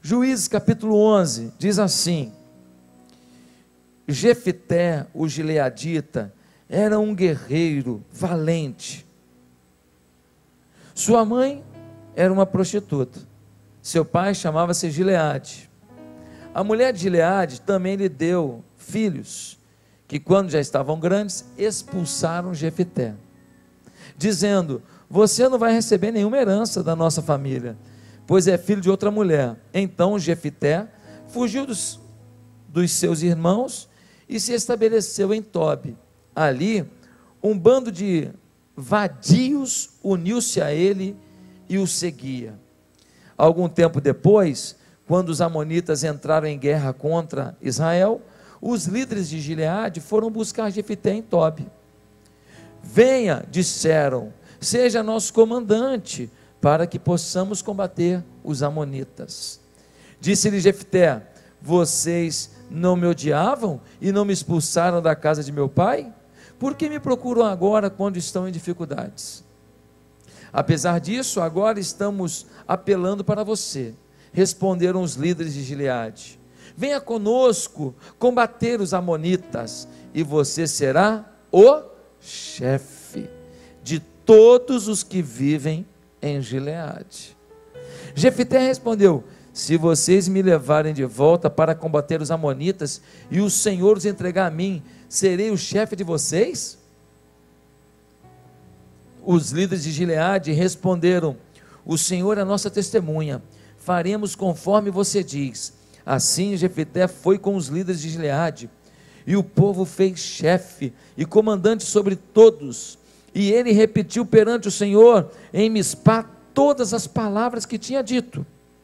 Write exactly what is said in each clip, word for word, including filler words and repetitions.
Juízes capítulo onze, diz assim: Jefté, o gileadita, era um guerreiro valente. Sua mãe era uma prostituta. Seu pai chamava-se Gileade. A mulher de Gileade também lhe deu filhos, que quando já estavam grandes, expulsaram Jefté, dizendo: você não vai receber nenhuma herança da nossa família, pois é filho de outra mulher. Então Jefté fugiu dos, dos seus irmãos e se estabeleceu em Tobi. Ali, um bando de vadios uniu-se a ele e o seguia. Algum tempo depois, quando os amonitas entraram em guerra contra Israel, os líderes de Gileade foram buscar Jefté em Tobi. Venha, disseram, seja nosso comandante, para que possamos combater os amonitas. Disse-lhe Jefté: vocês não me odiavam e não me expulsaram da casa de meu pai? Por que me procuram agora quando estão em dificuldades? Apesar disso, agora estamos apelando para você. Responderam os líderes de Gileade: venha conosco combater os amonitas, e você será o chefe de todos os que vivem em Gileade. Jefté respondeu: se vocês me levarem de volta para combater os amonitas, e o Senhor os entregar a mim, serei o chefe de vocês? Os líderes de Gileade responderam: o Senhor é a nossa testemunha, faremos conforme você diz. Assim Jefté foi com os líderes de Gileade, e o povo fez chefe e comandante sobre todos, e ele repetiu perante o Senhor em Mispá todas as palavras que tinha dito.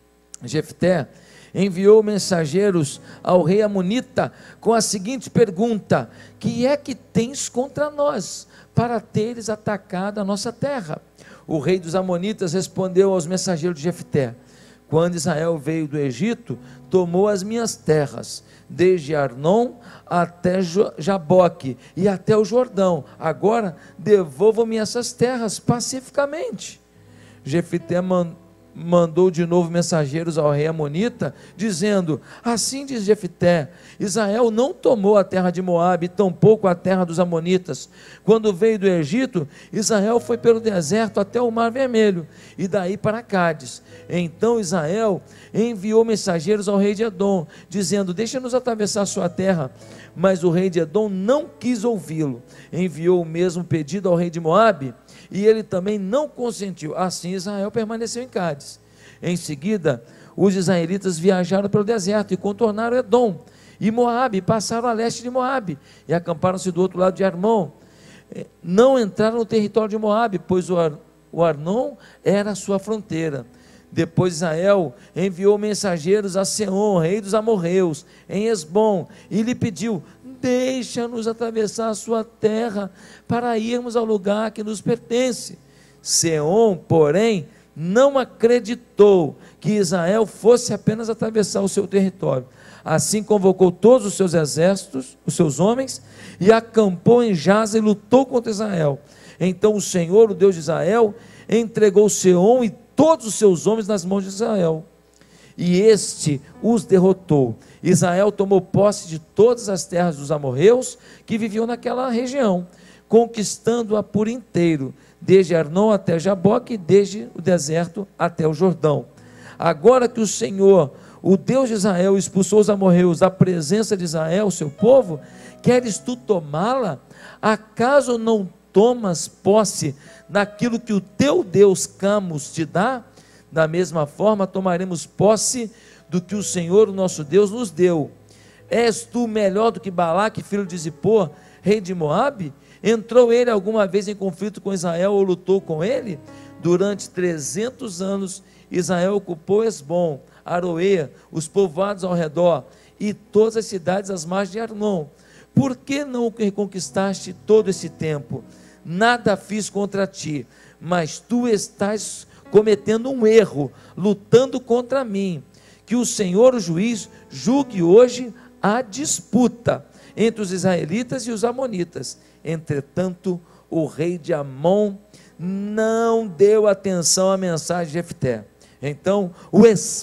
Jefté enviou mensageiros ao rei amonita com a seguinte pergunta: que é que tens contra nós, para teres atacado a nossa terra? O rei dos amonitas respondeu aos mensageiros de Jefté: quando Israel veio do Egito, tomou as minhas terras, desde Arnon até Jaboque e até o Jordão. Agora devolvam-me essas terras pacificamente. Jefté mandou de novo mensageiros ao rei amonita, dizendo: assim diz Jefté: Israel não tomou a terra de Moabe, tampouco a terra dos amonitas. Quando veio do Egito, Israel foi pelo deserto até o Mar Vermelho, e daí para Cádiz. Então Israel enviou mensageiros ao rei de Edom, dizendo: deixa-nos atravessar sua terra. Mas o rei de Edom não quis ouvi-lo. Enviou o mesmo pedido ao rei de Moabe, e ele também não consentiu. Assim Israel permaneceu em Cádiz. Em seguida, os israelitas viajaram pelo deserto e contornaram Edom e Moabe, passaram a leste de Moabe e acamparam-se do outro lado de Armon. Não entraram no território de Moabe, pois o, Ar, o Arnon era a sua fronteira. Depois Israel enviou mensageiros a Seom, rei dos amorreus, em Esbom, e lhe pediu: deixa-nos atravessar a sua terra, para irmos ao lugar que nos pertence. Seom, porém, não acreditou que Israel fosse apenas atravessar o seu território. Assim convocou todos os seus exércitos, os seus homens, e acampou em Jaza e lutou contra Israel. Então o Senhor, o Deus de Israel, entregou Seom e todos os seus homens nas mãos de Israel, e este os derrotou. Israel tomou posse de todas as terras dos amorreus que viviam naquela região, conquistando-a por inteiro, desde Arnon até Jaboque, desde o deserto até o Jordão. Agora que o Senhor, o Deus de Israel, expulsou os amorreus da presença de Israel, seu povo, queres tu tomá-la? Acaso não tomas posse naquilo que o teu Deus Camus te dá? Da mesma forma tomaremos posse do que o Senhor, o nosso Deus, nos deu. És tu melhor do que Balaque, filho de Zippor, rei de Moabe? Entrou ele alguma vez em conflito com Israel ou lutou com ele? Durante trezentos anos Israel ocupou Esbom, Aroê, os povoados ao redor e todas as cidades às margens de Arnon. Por que não o reconquistaste todo esse tempo? Nada fiz contra ti, mas tu estás cometendo um erro, lutando contra mim. Que o Senhor, o juiz, julgue hoje a disputa entre os israelitas e os amonitas. Entretanto, o rei de Amon não deu atenção à mensagem de Jefté. Então o Espírito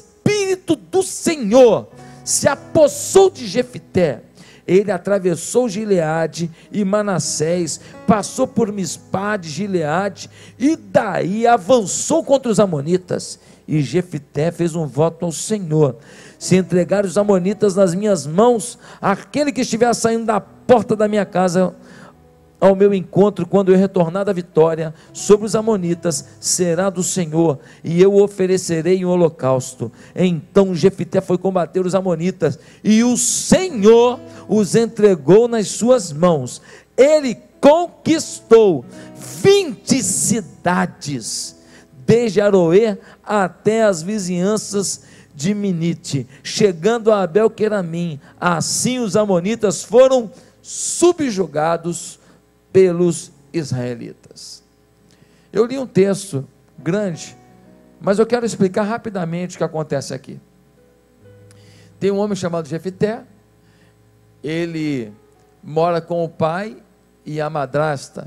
Espírito do Senhor se apossou de Jefté. Ele atravessou Gileade e Manassés, passou por Mispá de Gileade, e daí avançou contra os amonitas. E Jefté fez um voto ao Senhor: se entregar os amonitas nas minhas mãos, aquele que estiver saindo da porta da minha casa ao meu encontro, quando eu retornar da vitória sobre os amonitas, será do Senhor, e eu oferecerei um holocausto. Então Jefté foi combater os amonitas, e o Senhor os entregou nas suas mãos. Ele conquistou vinte cidades, desde Aroê até as vizinhanças de Minite, chegando a Abel-Queramim. Assim os amonitas foram subjugados pelos israelitas. Eu li um texto grande, mas eu quero explicar rapidamente o que acontece aqui. Tem um homem chamado Jefté, ele mora com o pai e a madrasta,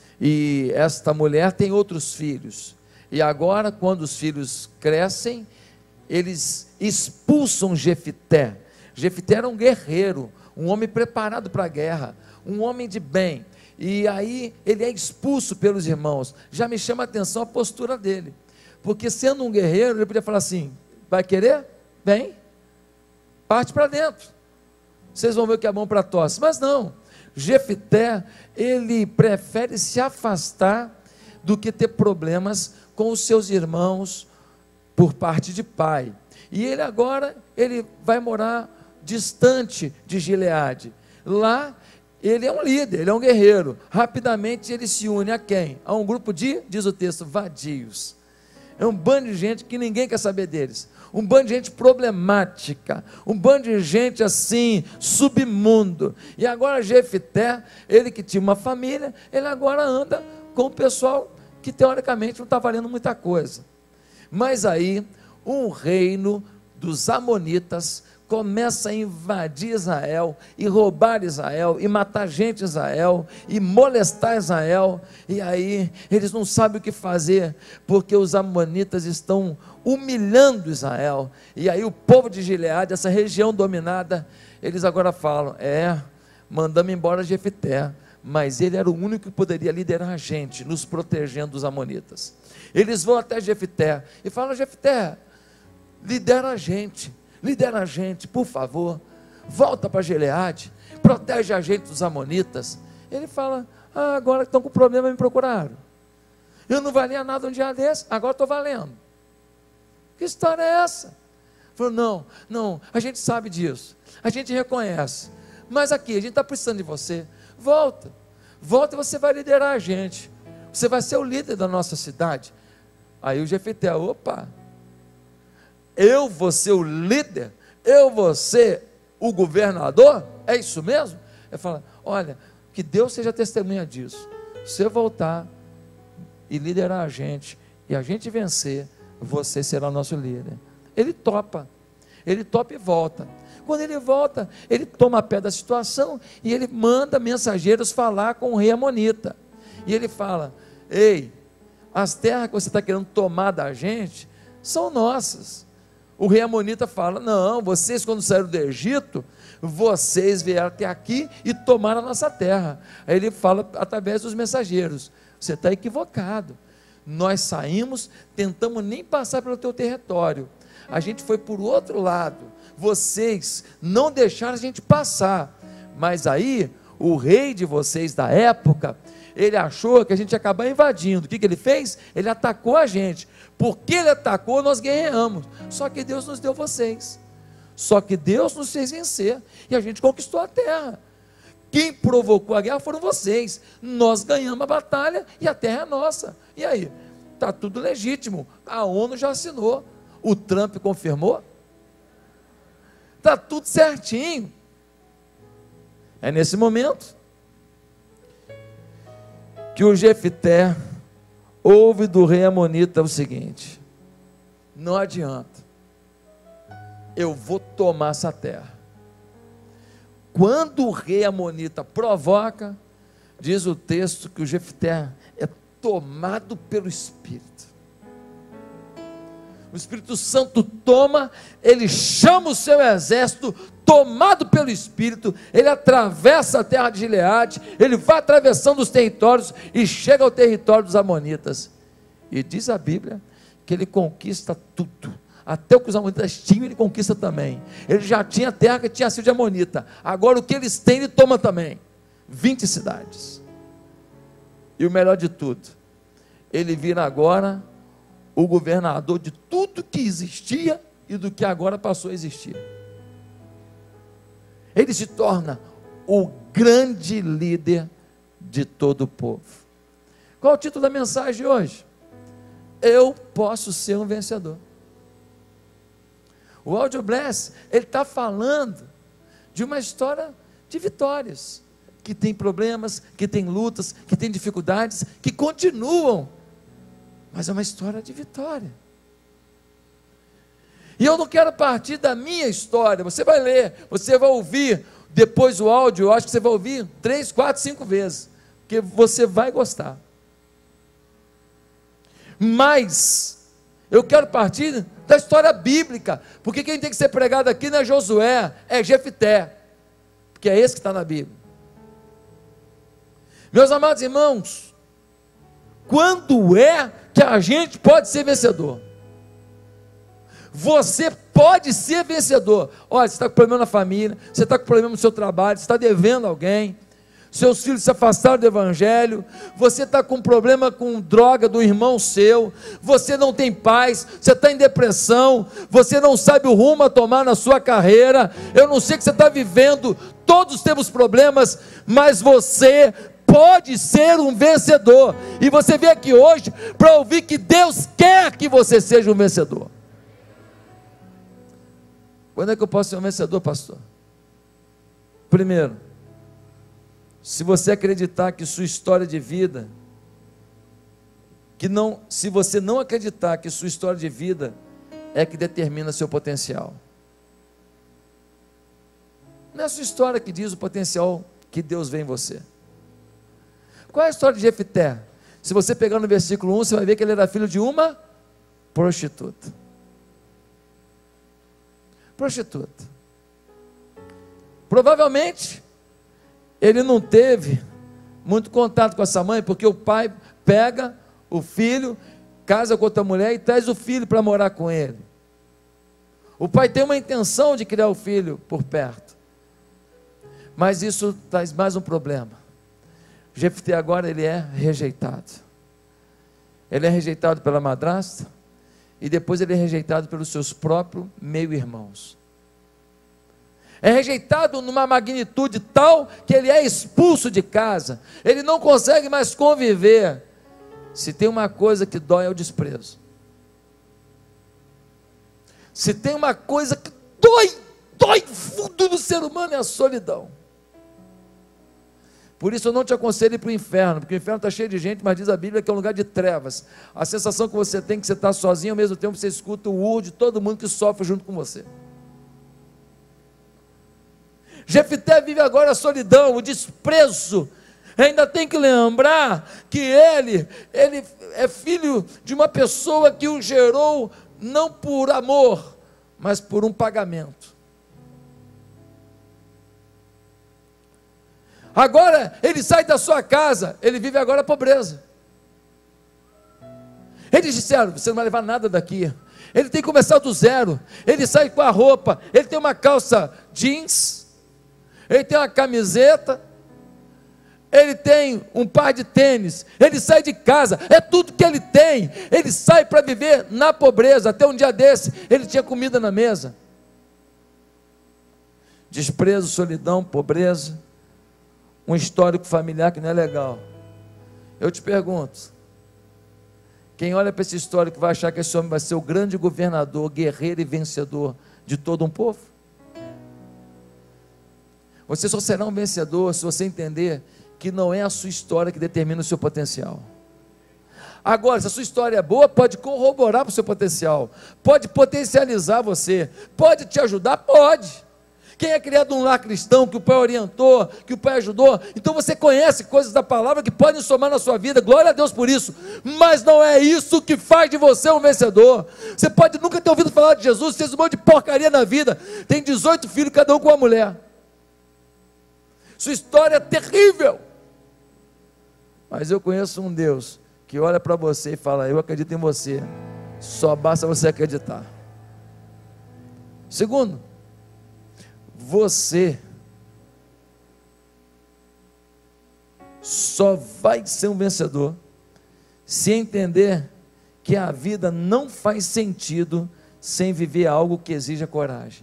e esta mulher tem outros filhos, e agora, quando os filhos crescem, eles expulsam Jefté. Jefté era um guerreiro, um homem preparado para a guerra, um homem de bem, e aí ele é expulso pelos irmãos. Já me chama a atenção a postura dele, porque sendo um guerreiro, ele podia falar assim: vai querer? Vem, parte para dentro, vocês vão ver o que é bom para tosse. Mas não, Jefté, ele prefere se afastar do que ter problemas com os seus irmãos por parte de pai, e ele agora, ele vai morar distante de Gileade. Lá ele é um líder, ele é um guerreiro. Rapidamente ele se une a quem? A um grupo de, diz o texto, vadios. É um bando de gente que ninguém quer saber deles, um bando de gente problemática, um bando de gente assim, submundo. E agora Jefté, ele que tinha uma família, ele agora anda com o pessoal que teoricamente não está valendo muita coisa. Mas aí um reino dos amonitas começa a invadir Israel, e roubar Israel, e matar gente de Israel, e molestar Israel, e aí eles não sabem o que fazer, porque os amonitas estão humilhando Israel, e aí o povo de Gileade, essa região dominada, eles agora falam: é, mandamos embora Jefté, mas ele era o único que poderia liderar a gente, nos protegendo dos amonitas. Eles vão até Jefté, e falam: Jefté, lidera a gente, lidera a gente, por favor, volta para Gileade, protege a gente dos amonitas. Ele fala: ah, agora que estão com problema me procuraram, eu não valia nada um dia desse, agora estou valendo. Que história é essa? Falou: não, não, a gente sabe disso, a gente reconhece, mas aqui, a gente está precisando de você, volta, volta e você vai liderar a gente, você vai ser o líder da nossa cidade. Aí o Jefté: opa, eu vou ser o líder? Eu vou ser o governador? É isso mesmo? Ele fala: olha, que Deus seja testemunha disso. Se você voltar e liderar a gente, e a gente vencer, você será nosso líder. Ele topa, ele topa e volta. Quando ele volta, ele toma pé da situação, e ele manda mensageiros falar com o rei amonita, e ele fala: ei, as terras que você está querendo tomar da gente, são nossas. O rei amonita fala: não, vocês quando saíram do Egito, vocês vieram até aqui e tomaram a nossa terra. Aí ele fala através dos mensageiros: você está equivocado, nós saímos, tentamos nem passar pelo teu território, a gente foi por outro lado, vocês não deixaram a gente passar. Mas aí, o rei de vocês da época, ele achou que a gente ia acabar invadindo. O que, que ele fez? Ele atacou a gente. Porque ele atacou, nós guerreamos. Só que Deus nos deu vocês. Só que Deus nos fez vencer. E a gente conquistou a terra. Quem provocou a guerra foram vocês. Nós ganhamos a batalha e a terra é nossa. E aí? Está tudo legítimo. A ONU já assinou. O Trump confirmou. Está tudo certinho. É nesse momento que o Jefté ouve do rei amonita o seguinte: não adianta, eu vou tomar essa terra. Quando o rei amonita provoca, diz o texto que o Jefté é tomado pelo Espírito. o Espírito Santo toma, ele chama o seu exército, tomado pelo Espírito, ele atravessa a terra de Gileade, ele vai atravessando os territórios e chega ao território dos amonitas, e diz a Bíblia, que ele conquista tudo, até o que os amonitas tinham, ele conquista também. Ele já tinha terra que tinha sido de amonita, agora o que eles têm, ele toma também, vinte cidades, e o melhor de tudo, ele vira agora o governador de tudo que existia, e do que agora passou a existir. Ele se torna o grande líder de todo o povo. Qual é o título da mensagem de hoje? Eu posso ser um vencedor. O Audio Bless, ele está falando de uma história de vitórias, que tem problemas, que tem lutas, que tem dificuldades, que continuam, mas é uma história de vitória. E eu não quero partir da minha história. Você vai ler, você vai ouvir depois o áudio, eu acho que você vai ouvir três, quatro, cinco vezes, porque você vai gostar. Mas eu quero partir da história bíblica, porque quem tem que ser pregado aqui não é Josué, é Jefté, porque é esse que está na Bíblia. Meus amados irmãos, quando é que a gente pode ser vencedor? Você pode ser vencedor. Olha, você está com problema na família, você está com problema no seu trabalho, você está devendo alguém, seus filhos se afastaram do evangelho, você está com problema com droga do irmão seu, você não tem paz, você está em depressão, você não sabe o rumo a tomar na sua carreira, eu não sei o que você está vivendo, todos temos problemas, mas você pode ser um vencedor, e você veio aqui hoje para ouvir que Deus quer que você seja um vencedor. Quando é que eu posso ser um vencedor, pastor? Primeiro, se você acreditar que sua história de vida, que não, se você não acreditar que sua história de vida é que determina seu potencial. Não é a sua história que diz o potencial que Deus vê em você. Qual é a história de Jefté? Se você pegar no versículo um, você vai ver que ele era filho de uma prostituta. Prostituta. Provavelmente ele não teve muito contato com essa mãe, porque o pai pega o filho, casa com outra mulher e traz o filho para morar com ele. O pai tem uma intenção de criar o filho por perto, mas isso traz mais um problema. Jefté agora ele é rejeitado. Ele é rejeitado pela madrasta, e depois ele é rejeitado pelos seus próprios meio-irmãos. É rejeitado numa magnitude tal que ele é expulso de casa, ele não consegue mais conviver. Se tem uma coisa que dói é o desprezo. Se tem uma coisa que dói, dói fundo no ser humano é a solidão. Por isso eu não te aconselho ir para o inferno, porque o inferno está cheio de gente, mas diz a Bíblia que é um lugar de trevas. A sensação que você tem é que você está sozinho, ao mesmo tempo você escuta o urro de todo mundo que sofre junto com você. Jefté vive agora a solidão, o desprezo. Ainda tem que lembrar que ele, ele é filho de uma pessoa que o gerou não por amor, mas por um pagamento. Agora ele sai da sua casa, ele vive agora a pobreza. Eles disseram, você não vai levar nada daqui. Ele tem que começar do zero. Ele sai com a roupa, ele tem uma calça jeans, ele tem uma camiseta, ele tem um par de tênis, ele sai de casa, é tudo que ele tem. Ele sai para viver na pobreza. Até um dia desse ele tinha comida na mesa. Desprezo, solidão, pobreza, um histórico familiar que não é legal. Eu te pergunto, quem olha para esse histórico vai achar que esse homem vai ser o grande governador, guerreiro e vencedor de todo um povo? Você só será um vencedor se você entender que não é a sua história que determina o seu potencial. Agora, se a sua história é boa, pode corroborar para o seu potencial, pode potencializar você, pode te ajudar, pode. Quem é criado num lar cristão, que o pai orientou, que o pai ajudou, então você conhece coisas da palavra que podem somar na sua vida, glória a Deus por isso, mas não é isso que faz de você um vencedor. Você pode nunca ter ouvido falar de Jesus, fez um monte de porcaria na vida, tem dezoito filhos, cada um com uma mulher, sua história é terrível, mas eu conheço um Deus que olha para você e fala: eu acredito em você, só basta você acreditar. Segundo, você só vai ser um vencedor se entender que a vida não faz sentido sem viver algo que exija coragem.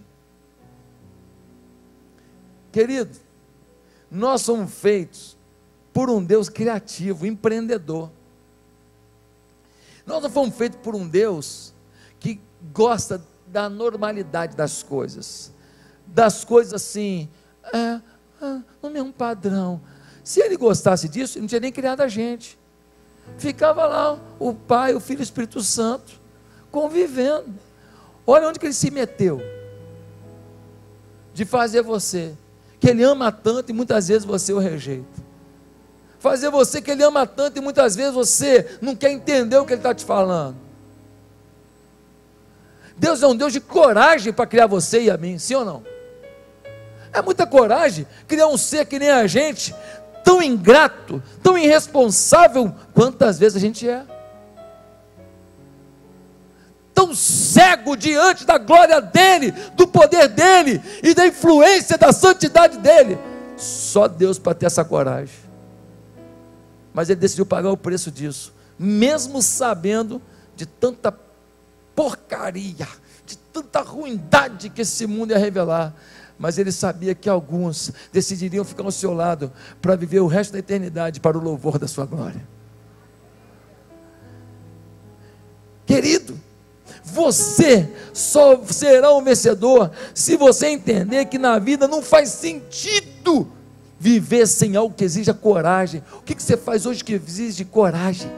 Querido, nós somos feitos por um Deus criativo, empreendedor. Nós não fomos feitos por um Deus que gosta da normalidade das coisas, das coisas assim, é, é, no mesmo padrão. Se ele gostasse disso, ele não tinha nem criado a gente. Ficava lá o Pai, o Filho e o Espírito Santo convivendo. Olha onde que ele se meteu de fazer você, que ele ama tanto e muitas vezes você o rejeita. Fazer você que ele ama tanto e muitas vezes você não quer entender o que ele está te falando. Deus é um Deus de coragem para criar você e a mim, sim ou não? É muita coragem criar um ser que nem a gente, tão ingrato, tão irresponsável, quantas vezes a gente é. Tão cego diante da glória dele, do poder dele e da influência da santidade dele. Só Deus para ter essa coragem. Mas ele decidiu pagar o preço disso, mesmo sabendo de tanta porcaria, de tanta ruindade que esse mundo ia revelar. Mas ele sabia que alguns decidiriam ficar ao seu lado para viver o resto da eternidade para o louvor da sua glória. Querido, você só será um vencedor se você entender que na vida não faz sentido viver sem algo que exija coragem. O que, que você faz hoje que exige coragem?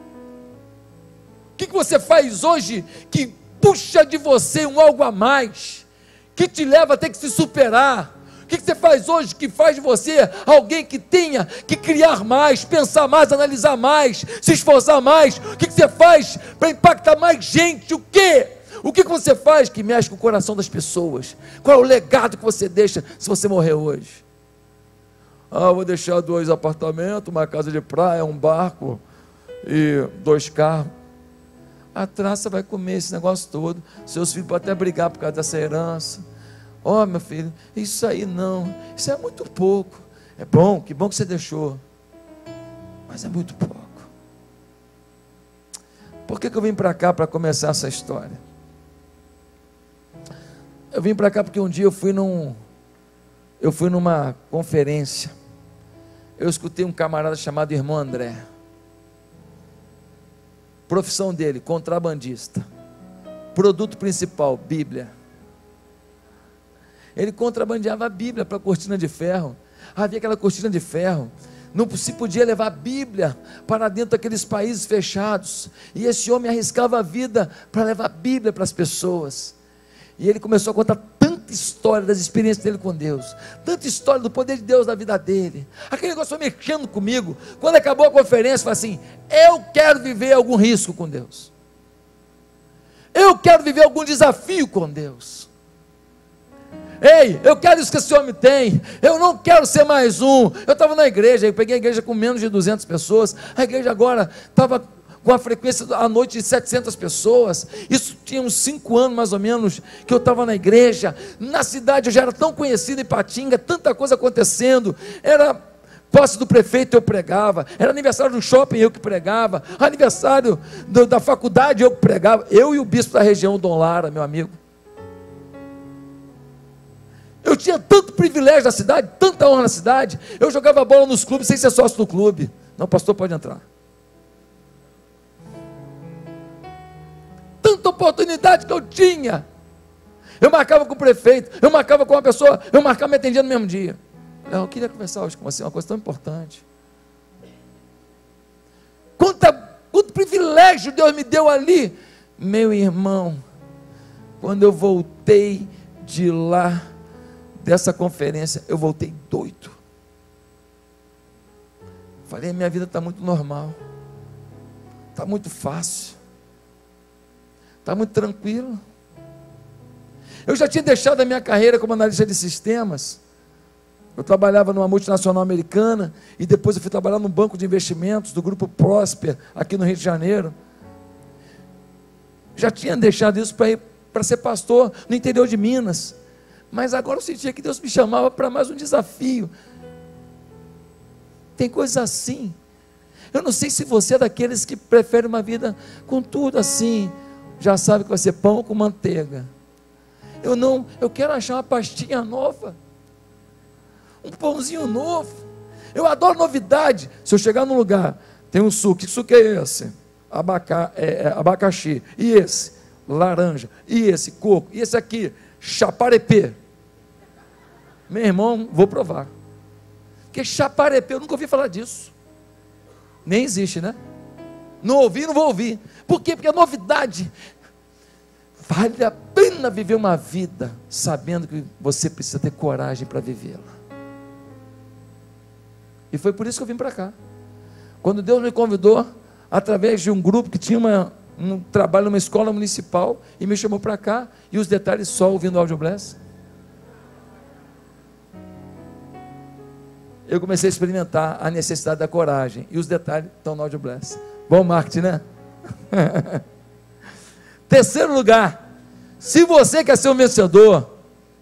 O que, que você faz hoje que puxa de você um algo a mais, que te leva a ter que se superar? O que, que você faz hoje que faz de você alguém que tenha que criar mais, pensar mais, analisar mais, se esforçar mais? O que, que você faz para impactar mais gente? O quê? O que, que você faz que mexe com o coração das pessoas? Qual é o legado que você deixa se você morrer hoje? Ah, eu vou deixar dois apartamentos, uma casa de praia, um barco e dois carros. A traça vai comer esse negócio todo. Seus filhos podem até brigar por causa dessa herança. Ó, oh, meu filho, isso aí não, isso é muito pouco. É bom, que bom que você deixou, mas é muito pouco. Por que que eu vim para cá para começar essa história? Eu vim para cá porque um dia eu fui num, eu fui numa conferência. Eu escutei um camarada chamado irmão André. Profissão dele, contrabandista. Produto principal, Bíblia. Ele contrabandeava a Bíblia para a cortina de ferro. Havia aquela cortina de ferro, não se podia levar a Bíblia para dentro daqueles países fechados, e esse homem arriscava a vida para levar a Bíblia para as pessoas. E ele começou a contar tanta história das experiências dele com Deus, tanta história do poder de Deus na vida dele. Aquele negócio foi mexendo comigo. Quando acabou a conferência, eu falei assim: eu quero viver algum risco com Deus, eu quero viver algum desafio com Deus. Ei, eu quero isso que esse homem tem. Eu não quero ser mais um. Eu estava na igreja, eu peguei a igreja com menos de duzentas pessoas. A igreja agora estava com a frequência à noite de setecentas pessoas. Isso tinha uns cinco anos mais ou menos que eu estava na igreja. Na cidade eu já era tão conhecido em Patinga, tanta coisa acontecendo. Era posse do prefeito, eu pregava. Era aniversário do shopping, eu que pregava. Aniversário do, da faculdade, eu que pregava. Eu e o bispo da região, Dom Lara, meu amigo. Eu tinha tanto privilégio na cidade, tanta honra na cidade. Eu jogava bola nos clubes sem ser sócio do clube. Não, pastor, pode entrar. Tanta oportunidade que eu tinha. Eu marcava com o prefeito, eu marcava com uma pessoa, eu marcava me atendia no mesmo dia. Eu queria conversar hoje com você, uma coisa tão importante. Quanta, quanto privilégio Deus me deu ali. Meu irmão, quando eu voltei de lá, dessa conferência, eu voltei doido. Falei, minha vida está muito normal, está muito fácil, está muito tranquilo. Eu já tinha deixado a minha carreira como analista de sistemas. Eu trabalhava numa multinacional americana e depois eu fui trabalhar num banco de investimentos do Grupo Prosper, aqui no Rio de Janeiro. Já tinha deixado isso para ir para ser pastor no interior de Minas. Mas agora eu sentia que Deus me chamava para mais um desafio. Tem coisas assim. Eu não sei se você é daqueles que prefere uma vida com tudo assim. Já sabe que vai ser pão com manteiga. Eu não, eu quero achar uma pastinha nova. Um pãozinho novo. Eu adoro novidade. Se eu chegar num lugar, tem um suco. Que suco é esse? Abaca, é, é, abacaxi. E esse? Laranja. E esse? Coco. E esse aqui? Chaparepê. Meu irmão, vou provar. Porque chaparepê, eu nunca ouvi falar disso. Nem existe, né? Não ouvi, não vou ouvir. Por quê? Porque é novidade. Vale a pena viver uma vida sabendo que você precisa ter coragem para vivê-la. E foi por isso que eu vim para cá. Quando Deus me convidou, através de um grupo que tinha uma, um trabalho numa escola municipal, e me chamou para cá, e os detalhes só ouvindo o Audio Bless. Eu comecei a experimentar a necessidade da coragem, e os detalhes estão no Audio Bless. Bom marketing, né? Terceiro lugar, se você quer ser um vencedor,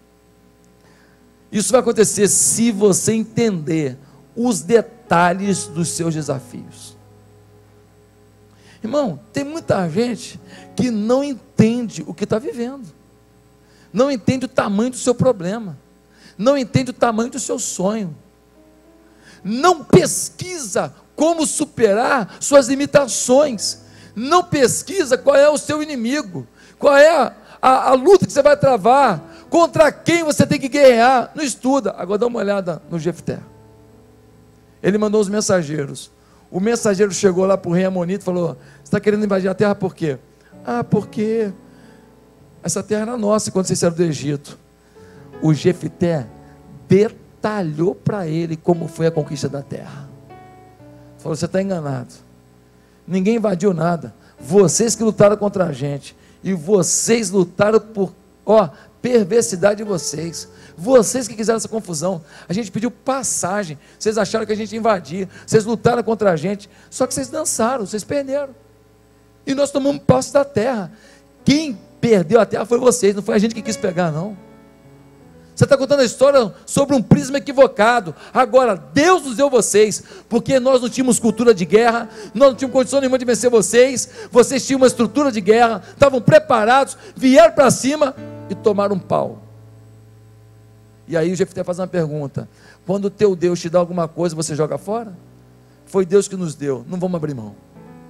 isso vai acontecer se você entender os detalhes dos seus desafios. Irmão, tem muita gente que não entende o que está vivendo, não entende o tamanho do seu problema, não entende o tamanho do seu sonho, não pesquisa como superar suas limitações, não pesquisa qual é o seu inimigo, qual é a, a, a luta que você vai travar, contra quem você tem que guerrear, não estuda. Agora dá uma olhada no Jefté. Ele mandou os mensageiros, o mensageiro chegou lá para o rei Amonita e falou, você está querendo invadir a terra por quê? Ah, porque essa terra era nossa quando vocês saíram do Egito. O Jefté detalhou para ele como foi a conquista da terra. Falou, você está enganado, ninguém invadiu nada, vocês que lutaram contra a gente, e vocês lutaram por, ó, perversidade de vocês, vocês que quiseram essa confusão, a gente pediu passagem, vocês acharam que a gente ia invadir, vocês lutaram contra a gente, só que vocês dançaram, vocês perderam, e nós tomamos posse da terra. Quem perdeu a terra foi vocês, não foi a gente que quis pegar, não. Você está contando a história sobre um prisma equivocado. Agora, Deus nos deu vocês, porque nós não tínhamos cultura de guerra, nós não tínhamos condição nenhuma de vencer vocês, vocês tinham uma estrutura de guerra, estavam preparados, vieram para cima e tomaram um pau. E aí o Jefté faz uma pergunta, quando o teu Deus te dá alguma coisa, você joga fora? Foi Deus que nos deu, não vamos abrir mão.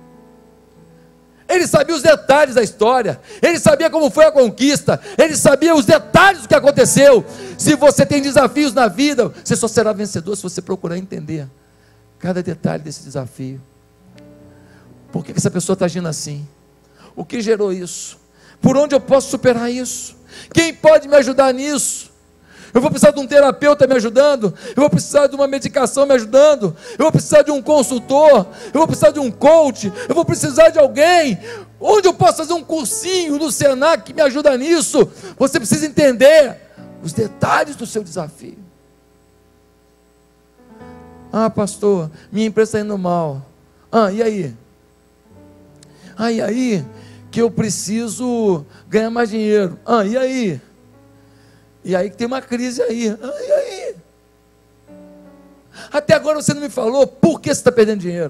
Ele sabia os detalhes da história, ele sabia como foi a conquista, ele sabia os detalhes do que aconteceu. Se você tem desafios na vida, você só será vencedor se você procurar entender cada detalhe desse desafio. Por que essa pessoa está agindo assim? O que gerou isso? Por onde eu posso superar isso? Quem pode me ajudar nisso? Eu vou precisar de um terapeuta me ajudando, eu vou precisar de uma medicação me ajudando, eu vou precisar de um consultor, eu vou precisar de um coach, eu vou precisar de alguém. Onde eu posso fazer um cursinho no Senac que me ajuda nisso? Você precisa entender os detalhes do seu desafio. Ah, pastor, minha empresa está indo mal. Ah, e aí? Ah, e aí? Que eu preciso ganhar mais dinheiro. Ah, e aí? E aí que tem uma crise aí. Ah, e aí? Até agora você não me falou por que você está perdendo dinheiro.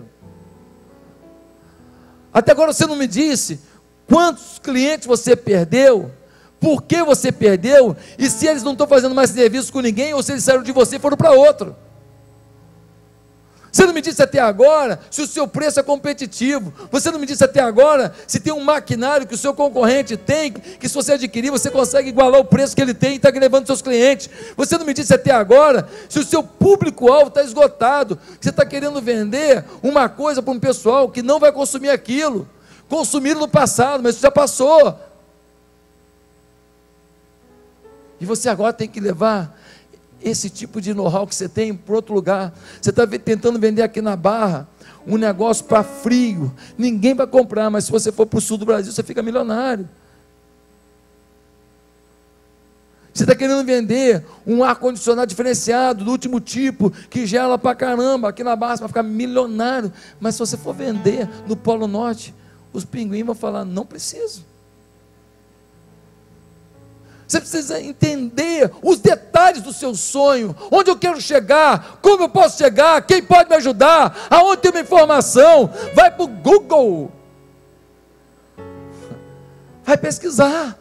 Até agora você não me disse quantos clientes você perdeu, por que você perdeu, e se eles não estão fazendo mais serviço com ninguém, ou se eles saíram de você e foram para outro. Você não me disse até agora se o seu preço é competitivo. Você não me disse até agora se tem um maquinário que o seu concorrente tem, que se você adquirir, você consegue igualar o preço que ele tem e está levando seus clientes. Você não me disse até agora se o seu público-alvo está esgotado, que você está querendo vender uma coisa para um pessoal que não vai consumir aquilo. Consumiram no passado, mas isso já passou. E você agora tem que levar esse tipo de know-how que você tem para outro lugar. Você está tentando vender aqui na Barra um negócio para frio, ninguém vai comprar, mas se você for para o sul do Brasil, você fica milionário. Você está querendo vender um ar-condicionado diferenciado, do último tipo, que gela para caramba, aqui na Barra você vai ficar milionário, mas se você for vender no Polo Norte, os pinguins vão falar, não preciso. Você precisa entender os detalhes do seu sonho, onde eu quero chegar, como eu posso chegar, quem pode me ajudar, aonde tem uma informação. Vai para o Google, vai pesquisar.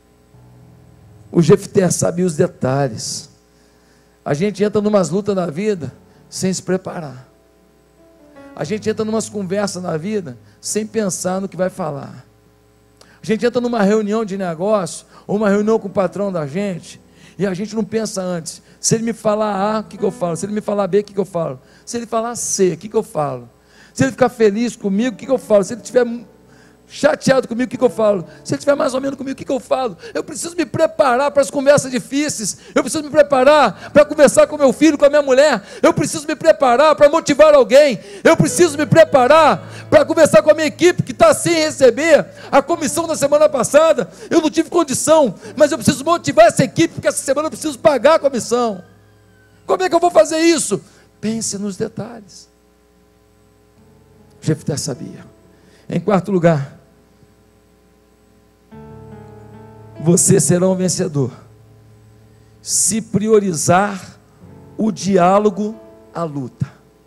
O Jefté sabia os detalhes. A gente entra numas lutas na vida sem se preparar. A gente entra numas conversas na vida sem pensar no que vai falar. A gente entra numa reunião de negócio, ou uma reunião com o patrão da gente, e a gente não pensa antes. Se ele me falar A, o que, que eu falo? Se ele me falar B, o que, que eu falo? Se ele falar C, o que, que eu falo? Se ele ficar feliz comigo, o que, que eu falo? Se ele estiver chateado comigo, o que, que eu falo? Se ele estiver mais ou menos comigo, o que, que eu falo? Eu preciso me preparar para as conversas difíceis. Eu preciso me preparar para conversar com meu filho, com a minha mulher. Eu preciso me preparar para motivar alguém. Eu preciso me preparar para conversar com a minha equipe que está sem receber a comissão da semana passada. Eu não tive condição, mas eu preciso motivar essa equipe, porque essa semana eu preciso pagar a comissão. Como é que eu vou fazer isso? Pense nos detalhes. Jefté sabia. Em quarto lugar, você será um vencedor se priorizar o diálogo à luta.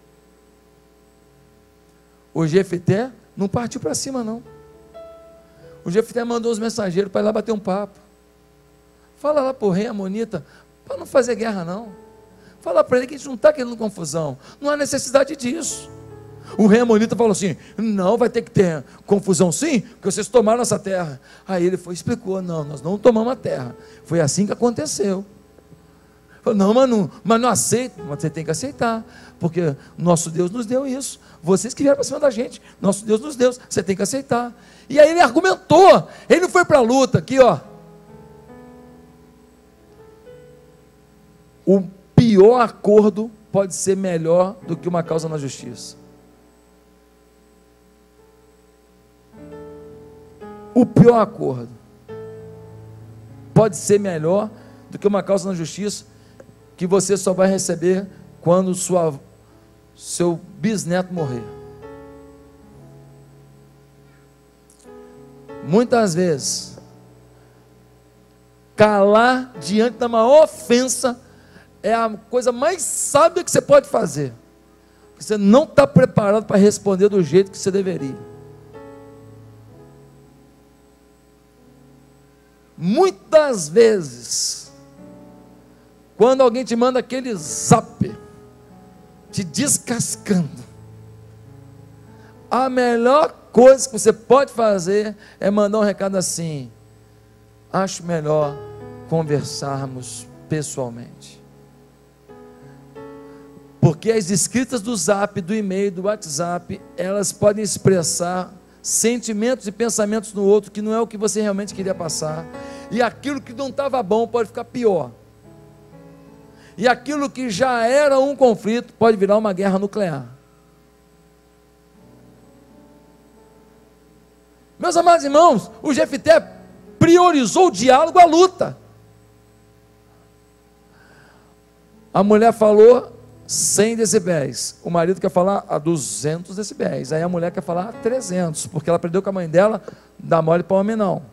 O Jefté não partiu para cima não. O Jefté mandou os mensageiros para ir lá bater um papo. Fala lá para o rei amonita, para não fazer guerra não. Fala para ele que a gente não está querendo confusão. Não há necessidade disso. O rei amonita falou assim, não, vai ter que ter confusão sim, porque vocês tomaram essa terra. Aí ele foi, explicou, não, nós não tomamos a terra. Foi assim que aconteceu. Falou, não, mas não, mas não aceita. Mas você tem que aceitar, porque nosso Deus nos deu isso. Vocês que vieram para cima da gente, nosso Deus nos deu, você tem que aceitar. E aí ele argumentou, ele não foi para a luta, aqui ó. O pior acordo pode ser melhor do que uma causa na justiça. O pior acordo pode ser melhor do que uma causa na justiça que você só vai receber quando sua, seu bisneto morrer. Muitas vezes, calar diante da maior ofensa é a coisa mais sábia que você pode fazer. Porque você não está preparado para responder do jeito que você deveria. Muitas vezes, quando alguém te manda aquele zap, te descascando, a melhor coisa que você pode fazer é mandar um recado assim, acho melhor conversarmos pessoalmente. Porque as escritas do zap, do e-mail, do WhatsApp, elas podem expressar sentimentos e pensamentos no outro que não é o que você realmente queria passar, e aquilo que não estava bom pode ficar pior, e aquilo que já era um conflito pode virar uma guerra nuclear. Meus amados irmãos, o Jefté priorizou o diálogo à luta. A mulher falou cem decibéis, o marido quer falar a duzentos decibéis, aí a mulher quer falar a trezentos, porque ela aprendeu com a mãe dela, dá mole para homem não,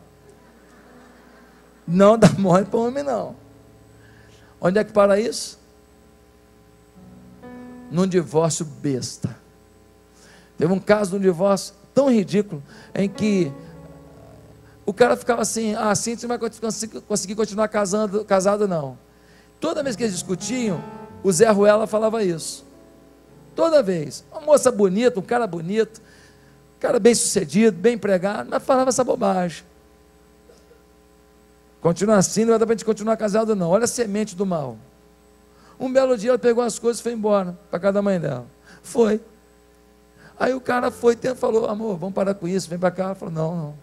não dá mole para homem não. Onde é que para isso? Num divórcio besta. Teve um caso de um divórcio tão ridículo, em que o cara ficava assim, ah, assim você não vai conseguir continuar casando, casado não. Toda vez que eles discutiam, o Zé Ruela falava isso. Toda vez. Uma moça bonita, um cara bonito, um cara bem sucedido, bem empregado, mas falava essa bobagem. Continua assim, não vai dar para a gente continuar casado não. Olha a semente do mal. Um belo dia ela pegou as coisas e foi embora para casa da mãe dela. Foi. Aí o cara foi e falou, amor, vamos parar com isso, vem para cá. Ela falou, não, não.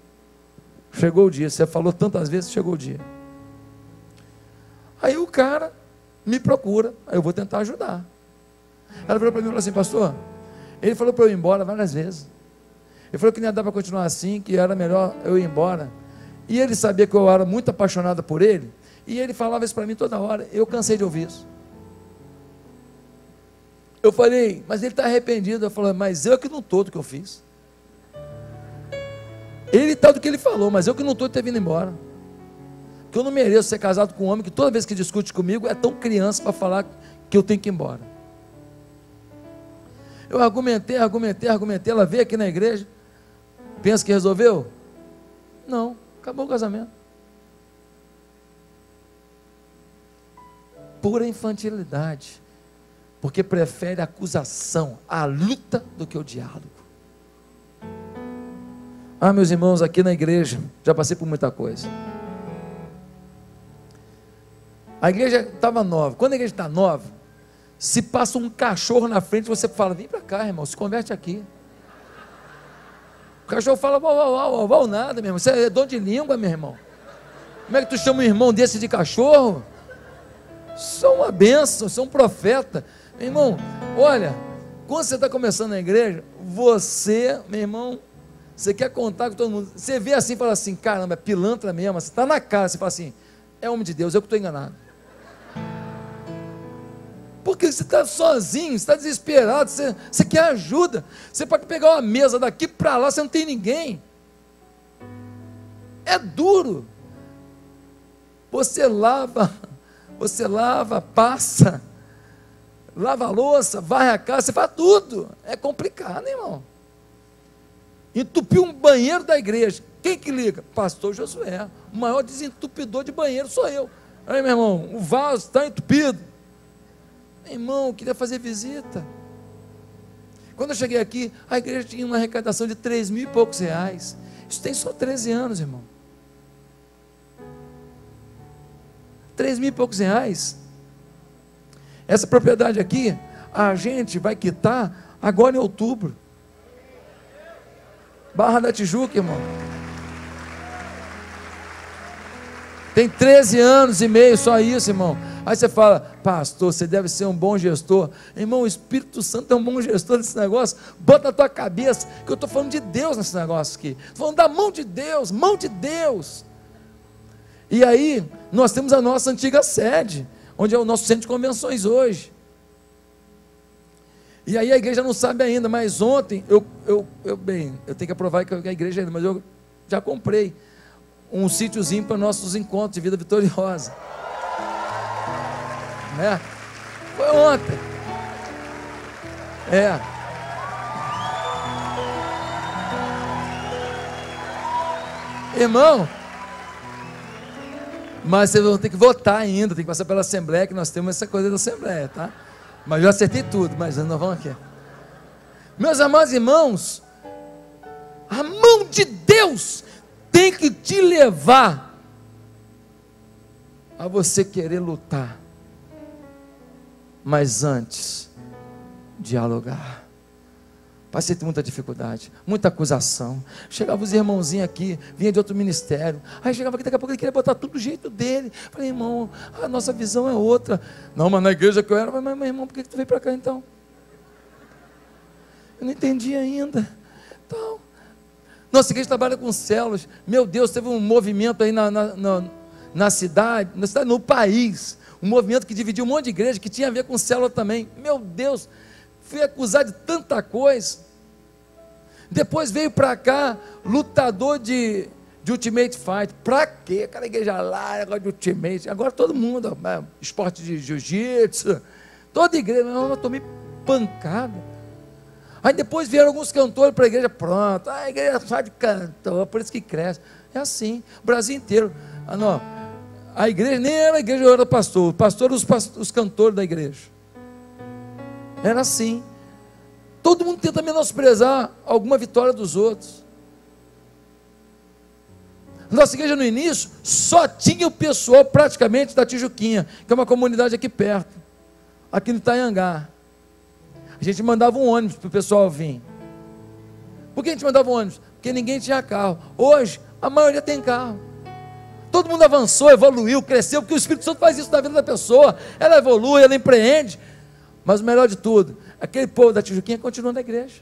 Chegou o dia, você falou tantas vezes, chegou o dia. Aí o cara me procura, aí eu vou tentar ajudar. Ela virou para mim e falou assim: pastor, ele falou para eu ir embora várias vezes. Ele falou que não ia dar para continuar assim, que era melhor eu ir embora. E ele sabia que eu era muito apaixonada por ele, e ele falava isso para mim toda hora. Eu cansei de ouvir isso. Eu falei: mas ele está arrependido. Eu falei: mas eu que não estou do que eu fiz. Ele está do que ele falou, mas eu que não estou de ter vindo embora. Porque eu não mereço ser casado com um homem que toda vez que discute comigo é tão criança para falar que eu tenho que ir embora. Eu argumentei, argumentei, argumentei. Ela veio aqui na igreja. Pensa que resolveu? Não, acabou o casamento. Pura infantilidade. Porque prefere a acusação, a luta, do que o diálogo. Ah, meus irmãos, aqui na igreja, já passei por muita coisa. A igreja estava nova. Quando a igreja está nova, se passa um cachorro na frente, você fala: vem para cá, irmão, se converte aqui. O cachorro fala: uau, uau, uau, uau, uau, nada, meu irmão. Você é dom de língua, meu irmão. Como é que tu chama um irmão desse de cachorro? Sou uma bênção, sou um profeta. Meu irmão, olha, quando você está começando na igreja, você, meu irmão, você quer contar com todo mundo. Você vê assim e fala assim: caramba, é pilantra mesmo. Você está na cara, você fala assim: é homem de Deus, eu que estou enganado. Porque você está sozinho, você está desesperado, você, você quer ajuda. Você pode pegar uma mesa daqui para lá, você não tem ninguém. É duro. Você lava, você lava, passa, lava a louça, varre a casa, você faz tudo. É complicado, hein, irmão. Entupiu um banheiro da igreja. Quem que liga? Pastor Josué. O maior desentupidor de banheiro sou eu. Aí, meu irmão, o vaso está entupido. Meu irmão, eu queria fazer visita. Quando eu cheguei aqui, a igreja tinha uma arrecadação de três mil e poucos reais. Isso tem só treze anos, irmão. Três mil e poucos reais. Essa propriedade aqui, a gente vai quitar agora em outubro. Barra da Tijuca, irmão. Tem treze anos e meio, só isso, irmão. Aí você fala: pastor, você deve ser um bom gestor. Irmão, o Espírito Santo é um bom gestor desse negócio. Bota na tua cabeça que eu estou falando de Deus nesse negócio aqui. Estou falando da mão de Deus, mão de Deus. E aí, nós temos a nossa antiga sede, onde é o nosso centro de convenções hoje. E aí a igreja não sabe ainda, mas ontem, eu, eu, eu bem, eu tenho que aprovar que a igreja ainda, mas eu já comprei um sítiozinho para nossos encontros de vida vitoriosa. Né? Foi ontem. É. Irmão, mas vocês vão ter que votar ainda, tem que passar pela Assembleia, que nós temos essa coisa da Assembleia, tá? Mas eu acertei tudo, mas nós vamos aqui. Meus amados irmãos, a mão de Deus tem que te levar a você querer lutar, mas antes, dialogar. Passei por muita dificuldade, muita acusação. Chegava os irmãozinhos aqui, vinha de outro ministério. Aí chegava aqui, daqui a pouco ele queria botar tudo do jeito dele. Falei: irmão, a nossa visão é outra. Não, mas na igreja que eu era, mas meu irmão, por que tu veio para cá então? Eu não entendi ainda. Então, nossa igreja trabalha com células. Meu Deus, teve um movimento aí na, na, na, na cidade, na cidade, no país. Um movimento que dividiu um monte de igreja, que tinha a ver com célula também. Meu Deus, fui acusado de tanta coisa. Depois veio para cá, lutador de, de Ultimate Fight. Para quê? Aquela igreja lá, negócio de Ultimate. Agora todo mundo, é, esporte de jiu-jitsu. Toda igreja, eu tomei pancada. Aí depois vieram alguns cantores para a igreja. Pronto, a igreja só de cantor, por isso que cresce. É assim, o Brasil inteiro. Ah, não, a igreja nem era a igreja, eu era pastor. O pastor era os, os cantores da igreja. Era assim. Todo mundo tenta menosprezar alguma vitória dos outros. Nossa igreja no início só tinha o pessoal praticamente da Tijuquinha, que é uma comunidade aqui perto, aqui no Itanhangá. A gente mandava um ônibus para o pessoal vir. Por que a gente mandava um ônibus? Porque ninguém tinha carro. Hoje, a maioria tem carro. Todo mundo avançou, evoluiu, cresceu, porque o Espírito Santo faz isso na vida da pessoa. Ela evolui, ela empreende. Mas o melhor de tudo, aquele povo da Tijuquinha continua na igreja.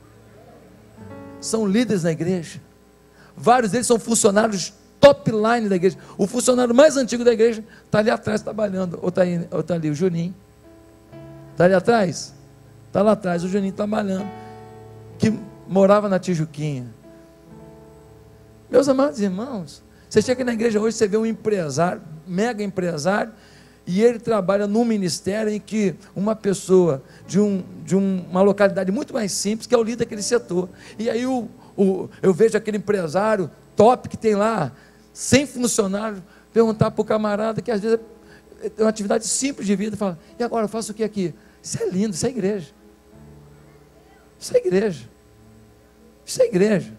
São líderes na igreja. Vários deles são funcionários top line da igreja. O funcionário mais antigo da igreja está ali atrás trabalhando. Ou está tá ali, o Juninho. Está ali atrás? Está lá atrás, o Juninho trabalhando. Que morava na Tijuquinha. Meus amados irmãos, você chega na igreja hoje, você vê um empresário, mega empresário, e ele trabalha num ministério em que uma pessoa de, um, de um, uma localidade muito mais simples, que é o líder daquele setor. E aí o, o, eu vejo aquele empresário top que tem lá, sem funcionário, perguntar para o camarada que às vezes é uma atividade simples de vida, fala, e agora eu faço o que aqui? Isso é lindo, isso é igreja. Isso é igreja. Isso é igreja.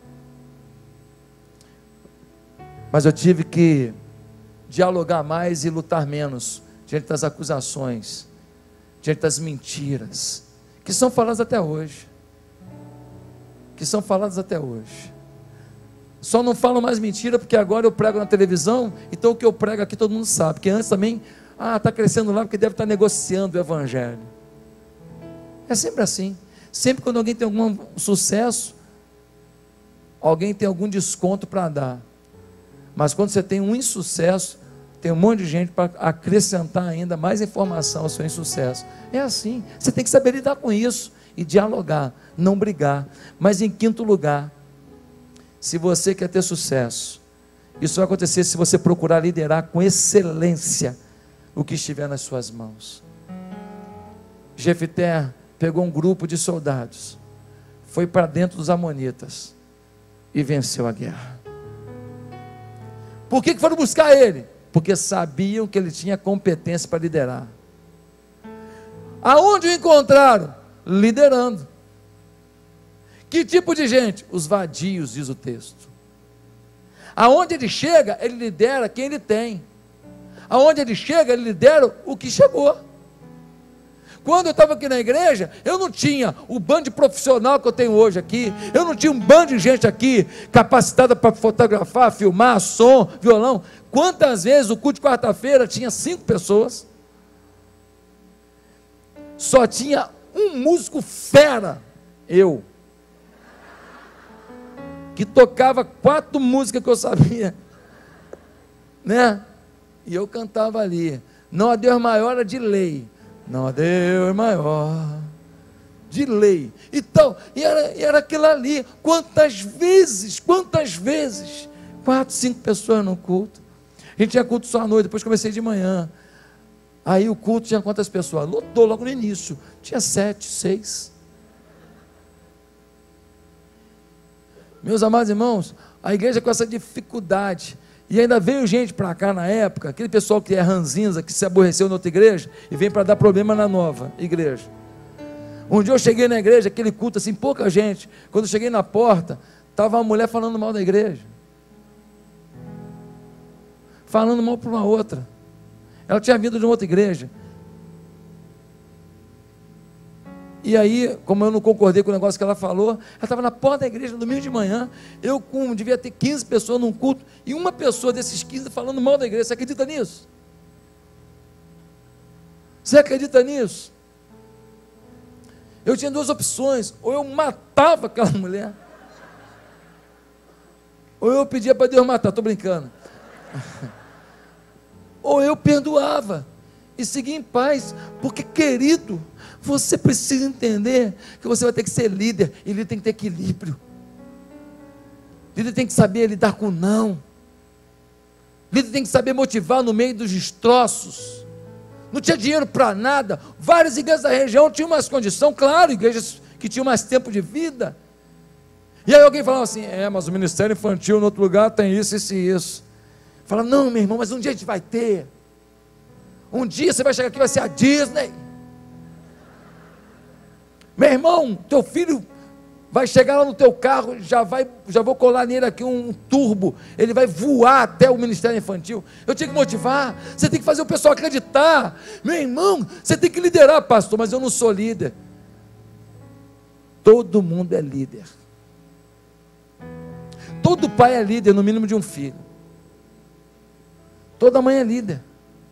Mas eu tive que dialogar mais e lutar menos diante das acusações, diante das mentiras, que são faladas até hoje. Que são faladas até hoje. Só não falo mais mentira porque agora eu prego na televisão, então o que eu prego aqui todo mundo sabe, porque antes também, ah, está crescendo lá porque deve estar negociando o evangelho. É sempre assim. Sempre quando alguém tem algum sucesso, alguém tem algum desconto para dar. Mas quando você tem um insucesso, tem um monte de gente para acrescentar ainda mais informação ao seu insucesso. É assim, você tem que saber lidar com isso e dialogar, não brigar. Mas em quinto lugar, se você quer ter sucesso, isso vai acontecer se você procurar liderar com excelência o que estiver nas suas mãos. Jefité pegou um grupo de soldados, foi para dentro dos amonitas e venceu a guerra. Por que foram buscar ele? Porque sabiam que ele tinha competência para liderar. Aonde o encontraram? Liderando. Que tipo de gente? Os vadios, diz o texto. Aonde ele chega, ele lidera quem ele tem. Aonde ele chega, ele lidera o que chegou. Quando eu estava aqui na igreja, eu não tinha o bando de profissional que eu tenho hoje aqui, eu não tinha um bando de gente aqui capacitada para fotografar, filmar, som, violão. Quantas vezes o culto de quarta-feira tinha cinco pessoas, só tinha um músico fera, eu, que tocava quatro músicas que eu sabia, né? E eu cantava ali, não há Deus maior era de lei. Não há Deus maior, de lei. Então, e era, e era aquilo ali. Quantas vezes, quantas vezes, quatro, cinco pessoas no culto. A gente tinha culto só à noite, depois comecei de manhã. Aí o culto tinha quantas pessoas? Lotou logo no início, tinha sete, seis. Meus amados irmãos, a igreja com essa dificuldade. E ainda veio gente para cá na época, aquele pessoal que é ranzinza, que se aborreceu na outra igreja, e vem para dar problema na nova igreja. Um dia eu cheguei na igreja, aquele culto assim, pouca gente. Quando eu cheguei na porta, estava uma mulher falando mal da igreja. Falando mal para uma outra. Ela tinha vindo de uma outra igreja. E aí, como eu não concordei com o negócio que ela falou, ela estava na porta da igreja no domingo de manhã, eu com, devia ter quinze pessoas num culto, e uma pessoa desses quinze falando mal da igreja. Você acredita nisso? Você acredita nisso? Eu tinha duas opções: ou eu matava aquela mulher, ou eu pedia para Deus matar, estou brincando, ou eu perdoava e seguia em paz, porque, querido, você precisa entender que você vai ter que ser líder, e líder tem que ter equilíbrio, líder tem que saber lidar com não, líder tem que saber motivar no meio dos destroços. Não tinha dinheiro para nada, várias igrejas da região tinham mais condição, claro, igrejas que tinham mais tempo de vida, e aí alguém falava assim, é, mas o ministério infantil no outro lugar tem isso, isso e isso. Fala, não, meu irmão, mas um dia a gente vai ter, um dia você vai chegar aqui, vai ser a Disney. Meu irmão, teu filho vai chegar lá no teu carro, já, vai, já vou colar nele aqui um turbo, ele vai voar até o ministério infantil. Eu tinha que motivar, você tem que fazer o pessoal acreditar. Meu irmão, você tem que liderar, pastor, mas eu não sou líder. Todo mundo é líder. Todo pai é líder, no mínimo de um filho. Toda mãe é líder.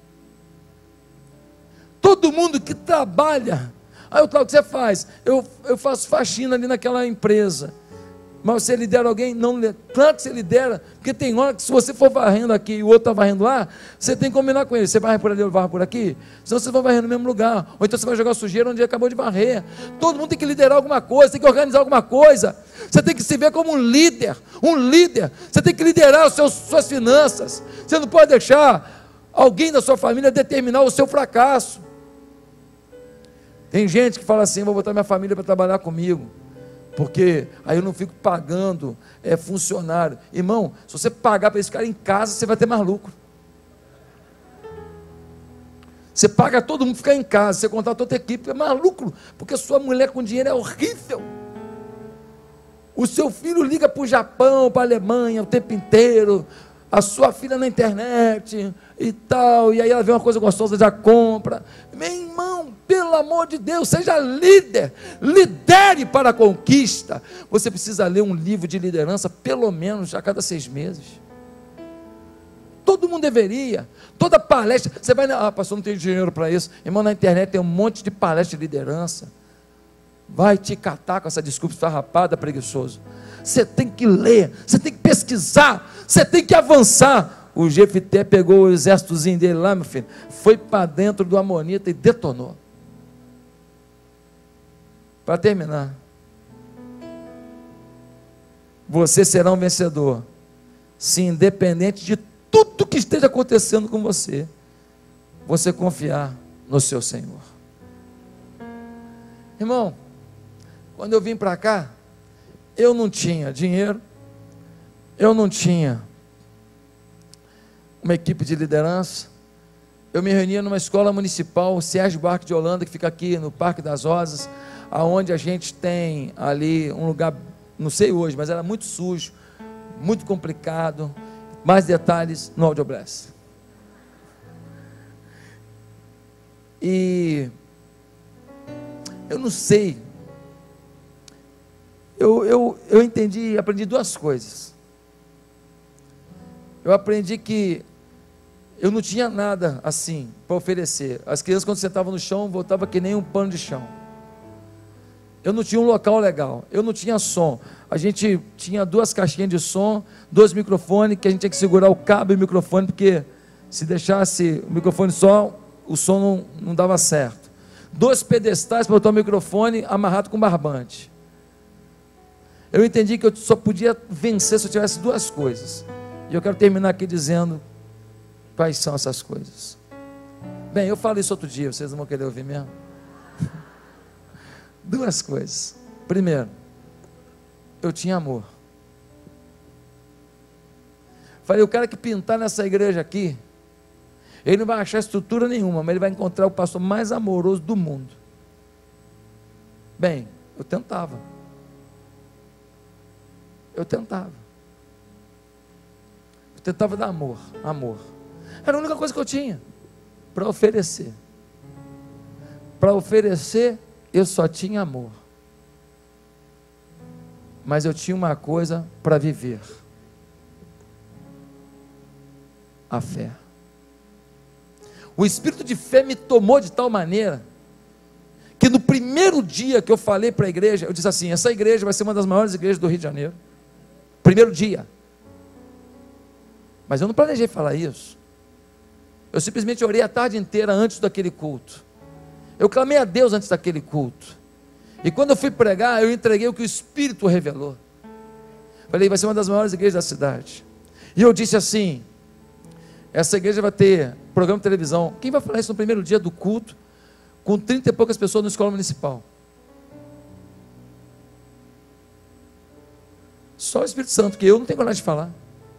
Todo mundo que trabalha. Aí eu falo, o que você faz? Eu, eu faço faxina ali naquela empresa. Mas você lidera alguém? Não, claro que você lidera, porque tem hora que se você for varrendo aqui e o outro está varrendo lá, você tem que combinar com ele, você varre por ali, eu varro por aqui, senão vocês vão varrer no mesmo lugar, ou então você vai jogar sujeira onde ele acabou de varrer. Todo mundo tem que liderar alguma coisa, tem que organizar alguma coisa, você tem que se ver como um líder, um líder, você tem que liderar os seus, suas finanças, você não pode deixar alguém da sua família determinar o seu fracasso. Tem gente que fala assim, vou botar minha família para trabalhar comigo, porque aí eu não fico pagando é, funcionário. Irmão, se você pagar para eles ficarem em casa, você vai ter mais lucro. Você paga todo mundo ficar em casa, você contrata outra equipe, é mais lucro, porque sua mulher com dinheiro é horrível. O seu filho liga para o Japão, para a Alemanha o tempo inteiro, a sua filha na internet e tal, e aí ela vê uma coisa gostosa, já compra. Meu irmão, pelo amor de Deus, seja líder, lidere para a conquista. Você precisa ler um livro de liderança pelo menos a cada seis meses. Todo mundo deveria, toda palestra, você vai, ah, pastor, não tenho dinheiro para isso. Irmão, na internet tem um monte de palestra de liderança. Vai te catar com essa desculpa esfarrapada, preguiçoso. Você tem que ler, você tem que pesquisar, você tem que avançar. O Jefité pegou o exércitozinho dele lá, meu filho, foi para dentro do Amonita e detonou. Para terminar, você será um vencedor, se independente de tudo que esteja acontecendo com você, você confiar no seu Senhor. Irmão, quando eu vim para cá, eu não tinha dinheiro, eu não tinha uma equipe de liderança, eu me reunia numa escola municipal, o Sérgio Buarque de Holanda, que fica aqui no Parque das Rosas, aonde a gente tem ali um lugar, não sei hoje, mas era muito sujo, muito complicado. Mais detalhes no Audiobless. E eu não sei, eu, eu, eu entendi, aprendi duas coisas. Eu aprendi que eu não tinha nada assim para oferecer. As crianças, quando sentavam no chão, voltavam que nem um pano de chão. Eu não tinha um local legal, eu não tinha som. A gente tinha duas caixinhas de som, dois microfones, que a gente tinha que segurar o cabo e o microfone, porque se deixasse o microfone só, o som não, não dava certo. Dois pedestais para botar o microfone amarrado com barbante. Eu entendi que eu só podia vencer se eu tivesse duas coisas. E eu quero terminar aqui dizendo quais são essas coisas. Bem, eu falo isso outro dia, vocês não vão querer ouvir mesmo? Duas coisas. Primeiro, eu tinha amor. Falei, o cara que pintar nessa igreja aqui, ele não vai achar estrutura nenhuma, mas ele vai encontrar o pastor mais amoroso do mundo. Bem, eu tentava. Eu tentava. Eu tentava dar amor, amor. Era a única coisa que eu tinha para oferecer. Para oferecer, eu só tinha amor. Mas eu tinha uma coisa para viver: a fé. O espírito de fé me tomou de tal maneira que no primeiro dia que eu falei para a igreja, eu disse assim: essa igreja vai ser uma das maiores igrejas do Rio de Janeiro. Primeiro dia. Mas eu não planejei falar isso. Eu simplesmente orei a tarde inteira antes daquele culto. Eu clamei a Deus antes daquele culto. E quando eu fui pregar, eu entreguei o que o Espírito revelou. Falei, vai ser uma das maiores igrejas da cidade. E eu disse assim: essa igreja vai ter programa de televisão. Quem vai falar isso no primeiro dia do culto, com trinta e poucas pessoas na escola municipal? Só o Espírito Santo, que eu não tenho coragem de falar.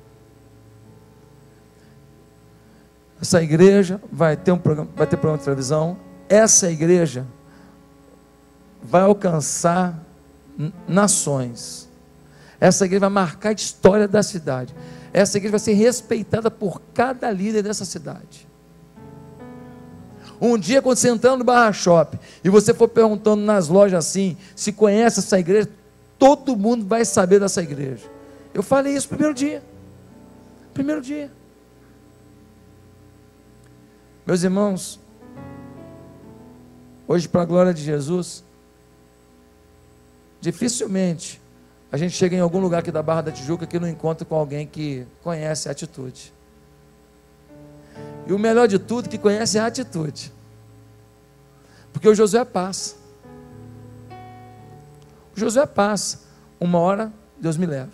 Essa igreja vai ter um programa, vai ter programa de televisão. Essa igreja vai alcançar nações. Essa igreja vai marcar a história da cidade. Essa igreja vai ser respeitada por cada líder dessa cidade. Um dia, quando você entrar no Barra Shop e você for perguntando nas lojas assim, se conhece essa igreja, todo mundo vai saber dessa igreja. Eu falei isso no primeiro dia. Primeiro dia. Meus irmãos, hoje, para a glória de Jesus, dificilmente a gente chega em algum lugar aqui da Barra da Tijuca que não encontra com alguém que conhece a atitude. E o melhor de tudo, que conhece a atitude. Porque o Josué passa. O Josué passa. Uma hora, Deus me leva.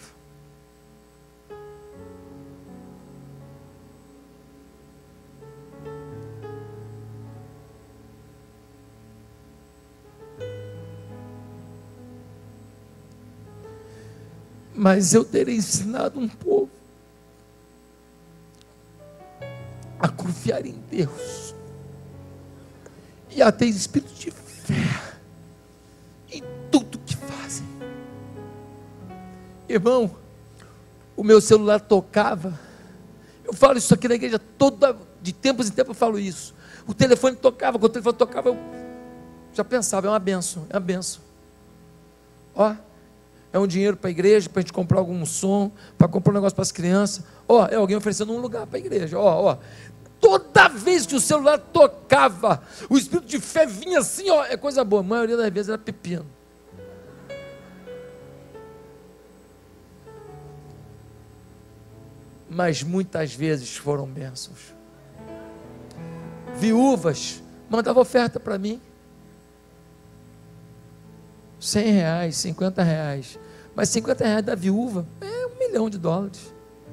Mas eu terei ensinado um povo a confiar em Deus e a ter espírito de fé em tudo que fazem. Irmão, o meu celular tocava. Eu falo isso aqui na igreja toda, de tempos em tempos eu falo isso. O telefone tocava, quando o telefone tocava eu já pensava, é uma benção, é uma benção. Ó, é um dinheiro para a igreja, para a gente comprar algum som, para comprar um negócio para as crianças. Ó, é alguém oferecendo um lugar para a igreja. Ó, ó. Toda vez que o celular tocava, o espírito de fé vinha assim, ó, é coisa boa. A maioria das vezes era pepino. Mas muitas vezes foram bênçãos. Viúvas mandavam oferta para mim. Cem reais, cinquenta reais. Mas cinquenta reais da viúva é um milhão de dólares.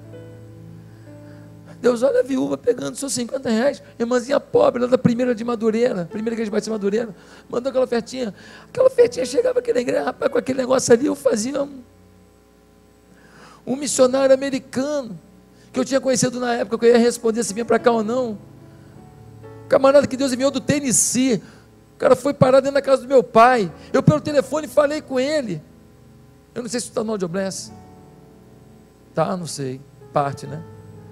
Deus olha a viúva pegando seus cinquenta reais, irmãzinha pobre, lá da primeira de Madureira, primeira igreja de Batista de Madureira, mandou aquela ofertinha. Aquela ofertinha chegava aqui na igreja, rapaz, com aquele negócio ali, eu fazia um, um missionário americano, que eu tinha conhecido na época, que eu ia responder se vinha para cá ou não. Camarada que Deus enviou do Tennessee. O cara foi parar dentro da casa do meu pai. Eu pelo telefone falei com ele. Eu não sei se está no Audio Bless. Tá, não sei. Parte, né?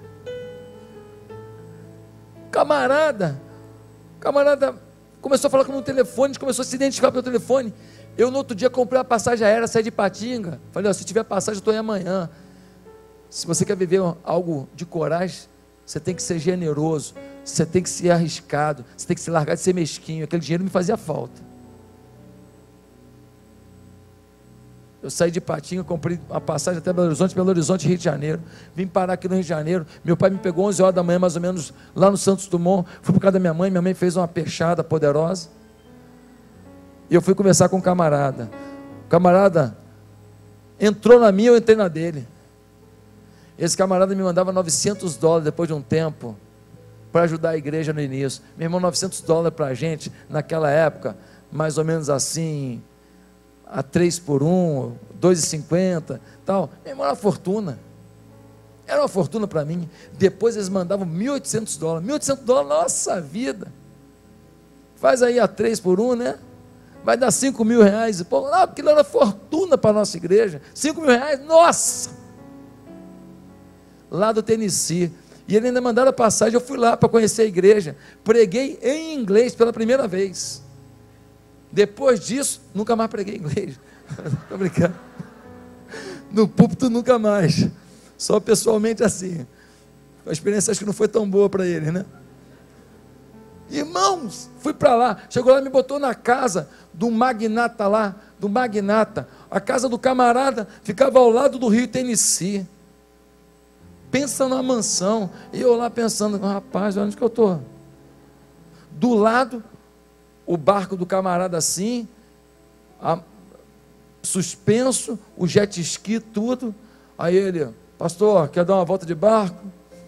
Camarada. Camarada começou a falar com o telefone, a gente começou a se identificar pelo telefone. Eu no outro dia comprei uma passagem aérea, saí de Ipatinga. Falei, ó, se tiver passagem, eu estou aí amanhã. Se você quer viver algo de coragem, você tem que ser generoso. Você tem que ser arriscado, você tem que se largar de ser mesquinho. Aquele dinheiro me fazia falta. Eu saí de Patinga, comprei uma passagem até Belo Horizonte, Belo Horizonte, Rio de Janeiro. Vim parar aqui no Rio de Janeiro. Meu pai me pegou onze horas da manhã, mais ou menos, lá no Santos Dumont. Fui por causa da minha mãe. Minha mãe fez uma peixada poderosa. E eu fui conversar com um camarada. O camarada entrou na minha, eu entrei na dele. Esse camarada me mandava novecentos dólares depois de um tempo, para ajudar a igreja no início. Meu irmão, novecentos dólares para a gente, naquela época, mais ou menos assim, a três por um, dois e cinquenta, tal. Meu irmão, era uma fortuna. Era uma fortuna para mim. Depois eles mandavam mil e oitocentos dólares. mil e oitocentos dólares, nossa vida. Faz aí a três por um, né? Vai dar cinco mil reais. Pô, não, aquilo era fortuna para a nossa igreja. cinco mil reais, nossa! Lá do Tennessee. E ele ainda mandaram a passagem, eu fui lá para conhecer a igreja, preguei em inglês pela primeira vez. Depois disso, nunca mais preguei em inglês. Estou brincando. No púlpito nunca mais. Só pessoalmente assim. A experiência acho que não foi tão boa para ele, né? Irmãos, fui para lá, chegou lá e me botou na casa do magnata lá, do magnata. A casa do camarada ficava ao lado do rio Tennessee. Pensa numa mansão. E eu lá pensando, rapaz, onde que eu estou? Do lado, o barco do camarada assim, a, suspenso, o jet ski, tudo. Aí ele, pastor, quer dar uma volta de barco?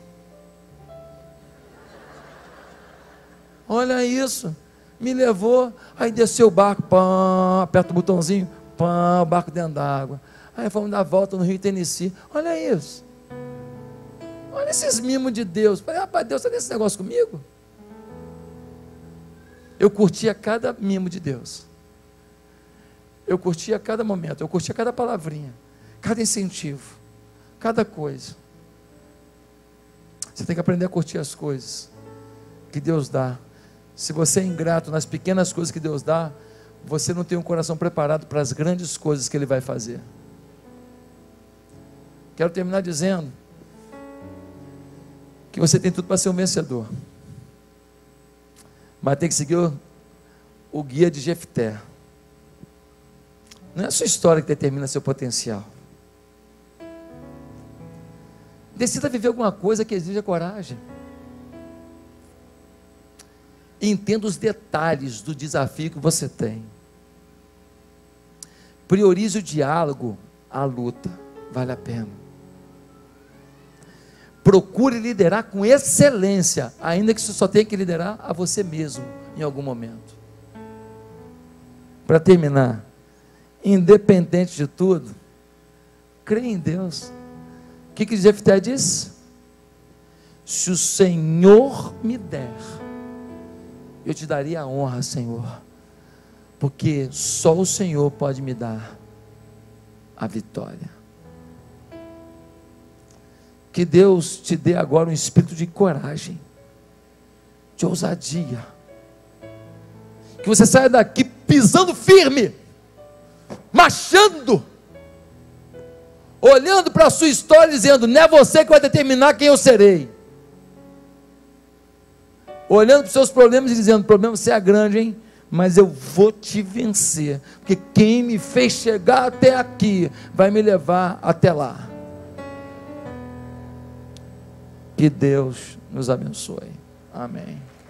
Olha isso. Me levou, aí desceu o barco, pã, aperta o botãozinho, pã, o barco dentro d'água. Aí fomos dar a volta no rio Tennessee. Olha isso. Olha esses mimos de Deus. Falei, rapaz, Deus está nesse negócio comigo? Eu curtia cada mimo de Deus. Eu curtia cada momento. Eu curtia cada palavrinha. Cada incentivo. Cada coisa. Você tem que aprender a curtir as coisas que Deus dá. Se você é ingrato nas pequenas coisas que Deus dá, você não tem um coração preparado para as grandes coisas que Ele vai fazer. Quero terminar dizendo que você tem tudo para ser um vencedor. mas tem que seguir o, o guia de Jefté. Não é a sua história que determina seu potencial. Decida viver alguma coisa que exija coragem. Entenda os detalhes do desafio que você tem. Priorize o diálogo, a luta, vale a pena. Procure liderar com excelência, ainda que você só tenha que liderar a você mesmo em algum momento. Para terminar, independente de tudo, creia em Deus. O que que Jefté disse? Se o Senhor me der, eu te daria a honra, Senhor, porque só o Senhor pode me dar a vitória. Que Deus te dê agora um espírito de coragem, de ousadia, que você saia daqui pisando firme, marchando, olhando para a sua história e dizendo: não é você que vai determinar quem eu serei. Olhando para os seus problemas e dizendo: o problema você é grande, hein? Mas eu vou te vencer, porque quem me fez chegar até aqui, vai me levar até lá. Que Deus nos abençoe. Amém.